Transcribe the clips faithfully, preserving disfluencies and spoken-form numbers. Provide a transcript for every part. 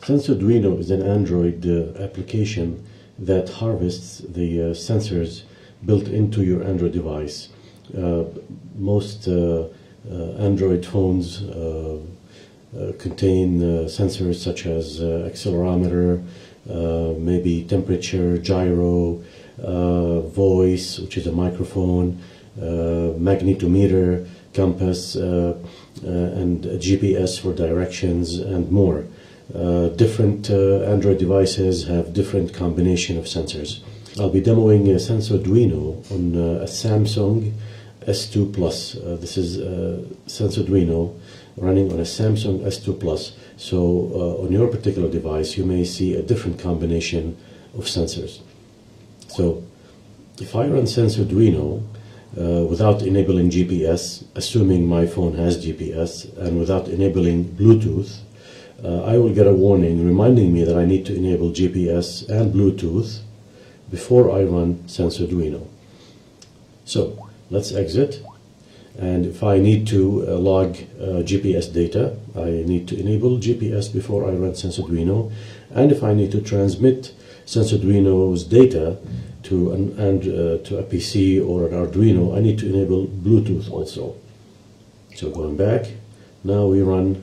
SensoDuino is an Android uh, application that harvests the uh, sensors built into your Android device. Uh, most uh, uh, Android phones uh, uh, contain uh, sensors such as uh, accelerometer, uh, maybe temperature, gyro, uh, voice, which is a microphone, uh, magnetometer, compass, uh, uh, and G P S for directions, and more. Uh, different uh, Android devices have different combination of sensors. I'll be demoing a SensoDuino on uh, a Samsung S two Plus. Uh, this is uh, SensoDuino running on a Samsung S two Plus. So uh, on your particular device you may see a different combination of sensors. So if I run SensoDuino uh, without enabling G P S, assuming my phone has G P S, and without enabling Bluetooth, Uh, I will get a warning reminding me that I need to enable G P S and Bluetooth before I run SensoDuino. So let's exit, and if I need to uh, log uh, G P S data, I need to enable G P S before I run SensoDuino, and if I need to transmit SensoDuino's data to an and uh, to a P C or an Arduino, I need to enable Bluetooth also. So going back, now we run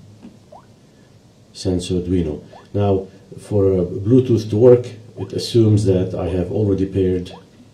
SensoDuino. Now, for uh, Bluetooth to work, it assumes that I have already paired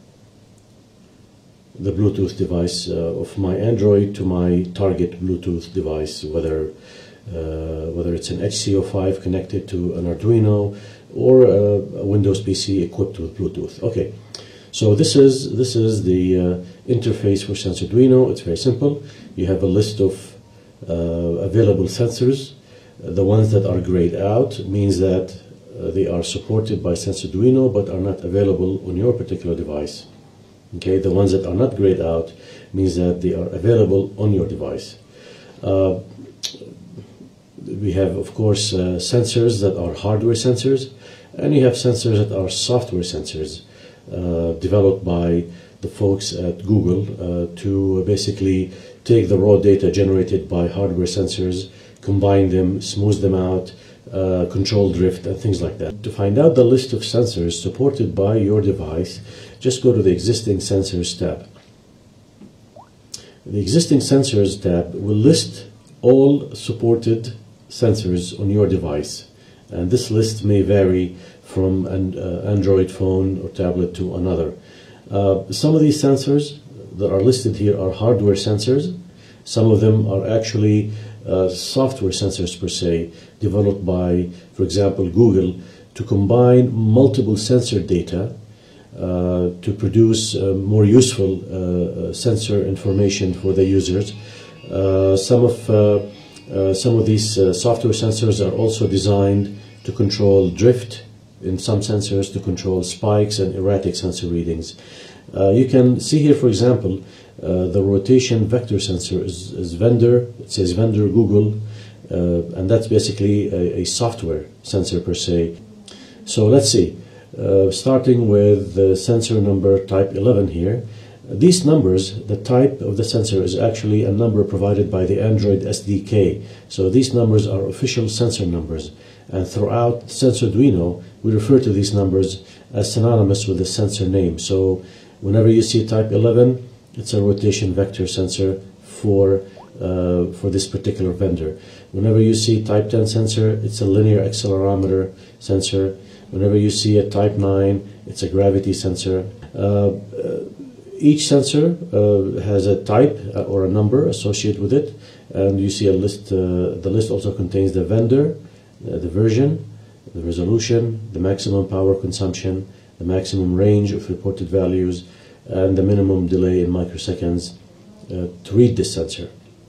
the Bluetooth device uh, of my Android to my target Bluetooth device, whether uh, whether it's an H C O five connected to an Arduino or uh, a Windows P C equipped with Bluetooth. Okay, so this is this is the uh, interface for SensoDuino. It's very simple. You have a list of uh, available sensors. The ones that are grayed out means that uh, they are supported by SensoDuino but are not available on your particular device. Okay, the ones that are not grayed out means that they are available on your device. Uh, we have, of course, uh, sensors that are hardware sensors, and you have sensors that are software sensors uh, developed by the folks at Google uh, to basically take the raw data generated by hardware sensors, combine them, smooth them out, uh, control drift, and things like that. To find out the list of sensors supported by your device, just go to the Existing Sensors tab. The Existing Sensors tab will list all supported sensors on your device, and this list may vary from an uh, Android phone or tablet to another. Uh, some of these sensors that are listed here are hardware sensors. Some of them are actually Uh, software sensors per se, developed by, for example, Google, to combine multiple sensor data uh, to produce uh, more useful uh, sensor information for the users. Uh, some of uh, uh, some of these uh, software sensors are also designed to control drift in some sensors, to control spikes and erratic sensor readings. Uh, you can see here, for example, Uh, the rotation vector sensor is, is vendor, it says vendor Google, uh, and that's basically a, a software sensor per se. So let's see, uh, starting with the sensor number type eleven here. These numbers, the type of the sensor is actually a number provided by the Android S D K. So these numbers are official sensor numbers, and throughout SensoDuino we refer to these numbers as synonymous with the sensor name. So whenever you see type eleven, it's a rotation vector sensor for uh, for this particular vendor. Whenever you see type ten sensor, it's a linear accelerometer sensor. Whenever you see a type nine, it's a gravity sensor. Uh, each sensor uh, has a type or a number associated with it, and you see a list. Uh, the list also contains the vendor, uh, the version, the resolution, the maximum power consumption, the maximum range of reported values, and the minimum delay in microseconds uh, to read this sensor.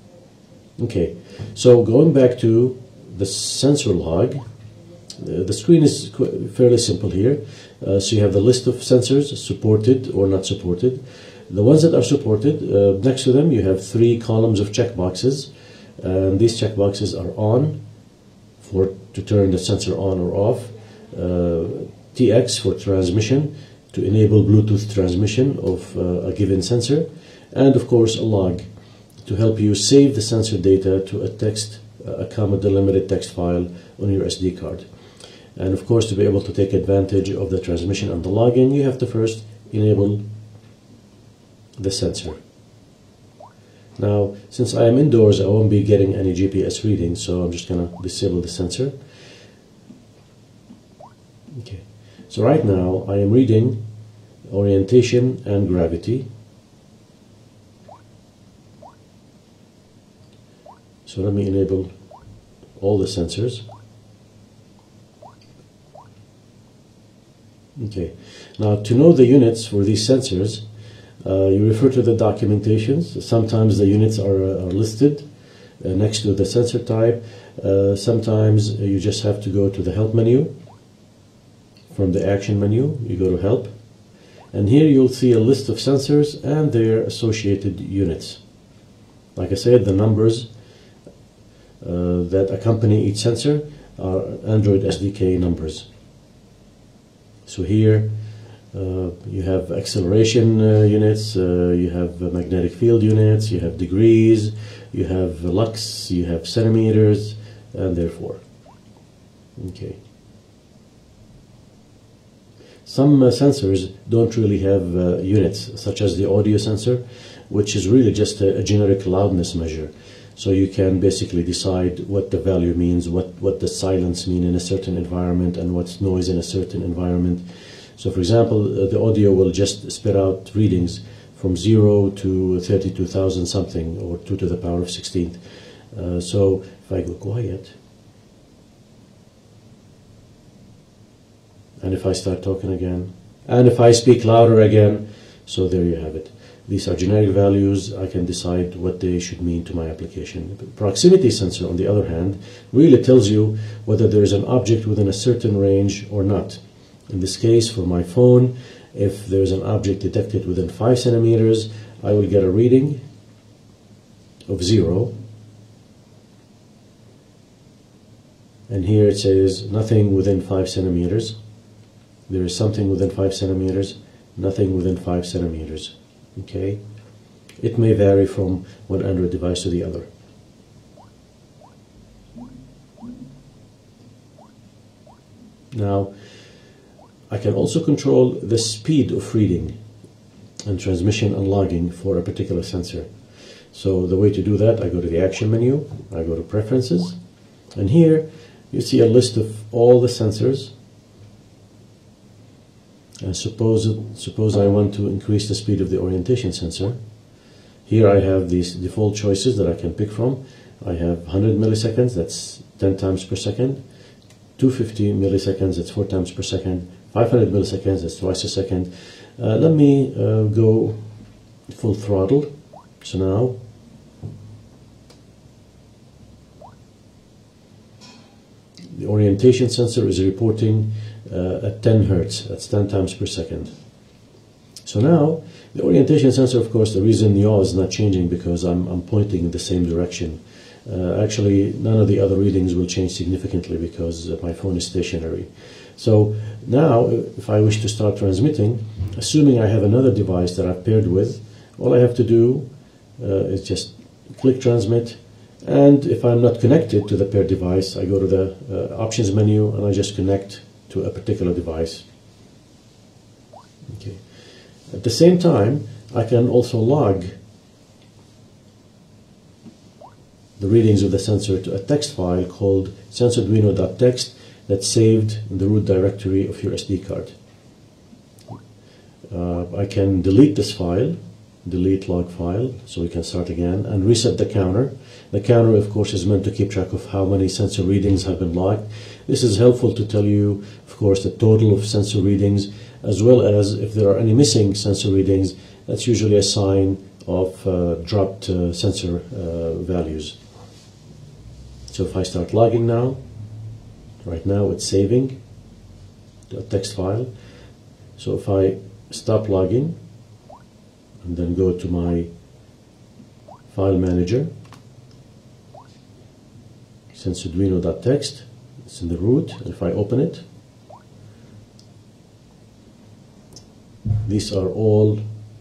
Okay, so going back to the sensor log, uh, the screen is fairly simple here. Uh, so you have the list of sensors supported or not supported. The ones that are supported, uh, next to them you have three columns of checkboxes, and these checkboxes are on for to turn the sensor on or off, uh, T X for transmission, to enable Bluetooth transmission of uh, a given sensor, and of course a log to help you save the sensor data to a text, a comma delimited text file on your S D card. And of course, to be able to take advantage of the transmission and the logging, you have to first enable the sensor. Now, since I am indoors, I won't be getting any G P S readings, so I'm just going to disable the sensor. Okay, so right now I am reading orientation and gravity. So let me enable all the sensors. Okay, now to know the units for these sensors, uh, you refer to the documentations. Sometimes the units are, uh, are listed uh, next to the sensor type. Uh, sometimes you just have to go to the help menu. From the action menu, you go to help. And here you'll see a list of sensors and their associated units. Like I said, the numbers uh, that accompany each sensor are Android S D K numbers. So here uh, you have acceleration uh, units, uh, you have uh, magnetic field units, you have degrees, you have lux, you have centimeters, and therefore. Okay. Some uh, sensors don't really have uh, units, such as the audio sensor, which is really just a, a generic loudness measure. So you can basically decide what the value means, what, what the silence mean in a certain environment, and what's noise in a certain environment. So for example, uh, the audio will just spit out readings from zero to thirty-two thousand something, or two to the power of sixteenth. Uh, so if I go quiet, and if I start talking again, and if I speak louder again, so there you have it. These are generic values. I can decide what they should mean to my application. The proximity sensor, on the other hand, really tells you whether there is an object within a certain range or not. In this case, for my phone, if there is an object detected within five centimeters, I will get a reading of zero. And here it says nothing within five centimeters. There is something within five centimeters, nothing within five centimeters. Okay, it may vary from one Android device to the other. Now, I can also control the speed of reading and transmission and logging for a particular sensor. So the way to do that, I go to the action menu, I go to preferences, and here you see a list of all the sensors. And suppose, suppose I want to increase the speed of the orientation sensor. Here I have these default choices that I can pick from. I have one hundred milliseconds, that's ten times per second. two hundred fifty milliseconds, that's four times per second. five hundred milliseconds, that's twice a second. Uh, let me uh, go full throttle. So now, the orientation sensor is reporting Uh, at ten hertz, that's ten times per second. So now, the orientation sensor, of course, the reason yaw is not changing because I'm, I'm pointing in the same direction. Uh, actually, none of the other readings will change significantly because uh, my phone is stationary. So now, if I wish to start transmitting, assuming I have another device that I've paired with, all I have to do uh, is just click transmit, and if I'm not connected to the paired device, I go to the uh, options menu and I just connect to a particular device. Okay. At the same time, I can also log the readings of the sensor to a text file called SensoDuino.txt that's saved in the root directory of your S D card. Uh, I can delete this file, delete log file, so we can start again, and reset the counter. The counter, of course, is meant to keep track of how many sensor readings have been logged. This is helpful to tell you, of course, the total of sensor readings, as well as if there are any missing sensor readings. That's usually a sign of uh, dropped uh, sensor uh, values. So if I start logging now, right now it's saving to a text file. So if I stop logging and then go to my file manager, SensoDuino.txt, it's in the root, and if I open it, these are all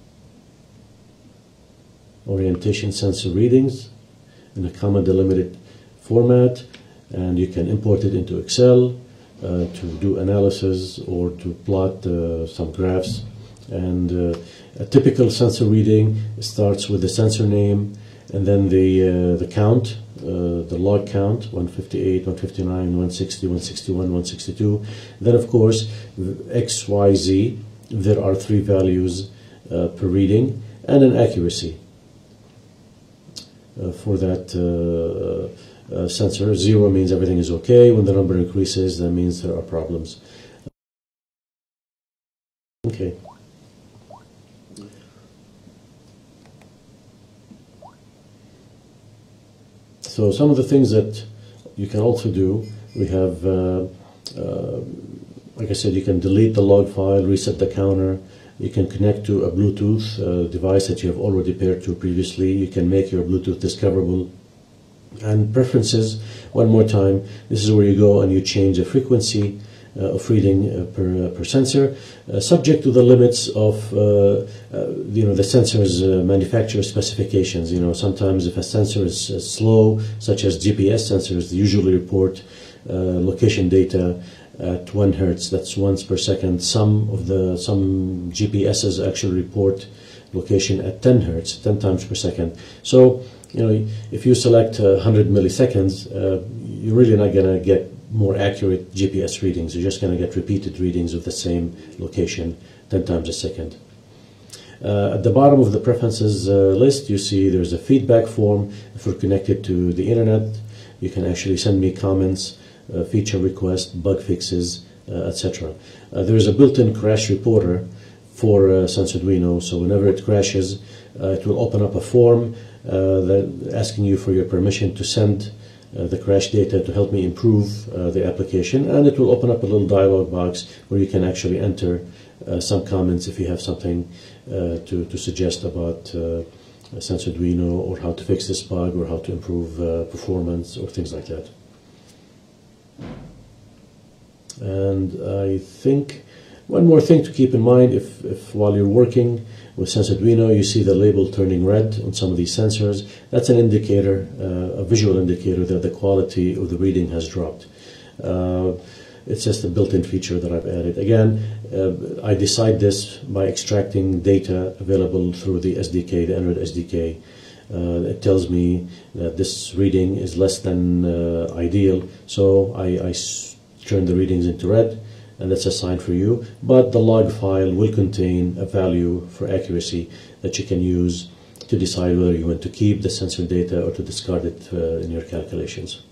orientation sensor readings in a comma delimited format, and you can import it into Excel, uh, to do analysis or to plot uh, some graphs. And uh, a typical sensor reading starts with the sensor name and then the, uh, the count, uh, the log count, one fifty-eight, one fifty-nine, one sixty, one sixty-one, one sixty-two. Then of course X, Y, Z, there are three values uh, per reading, and an accuracy uh, for that uh, uh, sensor. Zero means everything is okay. When the number increases, that means there are problems. Okay. So some of the things that you can also do, we have, uh, uh, like I said, you can delete the log file, reset the counter. You can connect to a Bluetooth uh, device that you have already paired to previously. You can make your Bluetooth discoverable. And preferences, one more time, this is where you go and you change the frequency uh, of reading uh, per, uh, per sensor, uh, subject to the limits of uh, uh, you know, the sensor's uh, manufacturer specifications. You know, sometimes if a sensor is uh, slow, such as G P S sensors, they usually report uh, location data at one hertz, that's once per second. Some of the some G P Ss actually report location at ten hertz, ten times per second. So, you know, if you select uh, one hundred milliseconds, uh, you're really not going to get more accurate G P S readings. You're just going to get repeated readings of the same location ten times a second. Uh, at the bottom of the preferences uh, list, you see there's a feedback form. If we're connected to the internet, you can actually send me comments, uh, feature requests, bug fixes, uh, et cetera. Uh, there is a built-in crash reporter for uh, SensoDuino, so whenever it crashes, uh, it will open up a form uh, that asking you for your permission to send Uh, the crash data to help me improve uh, the application, and it will open up a little dialog box where you can actually enter uh, some comments if you have something uh, to, to suggest about uh, SensoDuino, or how to fix this bug, or how to improve uh, performance, or things like that. And I think one more thing to keep in mind, if, if while you're working with SensoDuino you see the label turning red on some of these sensors, that's an indicator, uh, a visual indicator that the quality of the reading has dropped. Uh, it's just a built-in feature that I've added. Again, uh, I decide this by extracting data available through the S D K, the Android S D K. Uh, it tells me that this reading is less than uh, ideal, so I, I s turn the readings into red, and that's a sign for you. But the log file will contain a value for accuracy that you can use to decide whether you want to keep the sensor data or to discard it uh, in your calculations.